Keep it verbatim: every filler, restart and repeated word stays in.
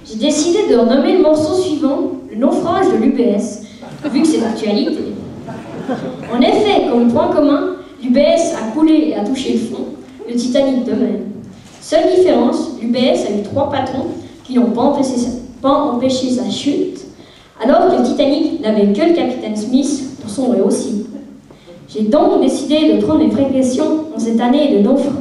J'ai décidé de renommer le morceau suivant le naufrage de l'U B S, vu que c'est d'actualité. En effet, comme point commun, l'U B S a coulé et a touché le fond, le Titanic de même. Seule différence, l'U B S a eu trois patrons qui n'ont pas empêché, sa, pas empêché sa chute, alors que le Titanic n'avait que le capitaine Smith pour sombrer aussi. J'ai donc décidé de prendre mes précautions en cette année de naufrage.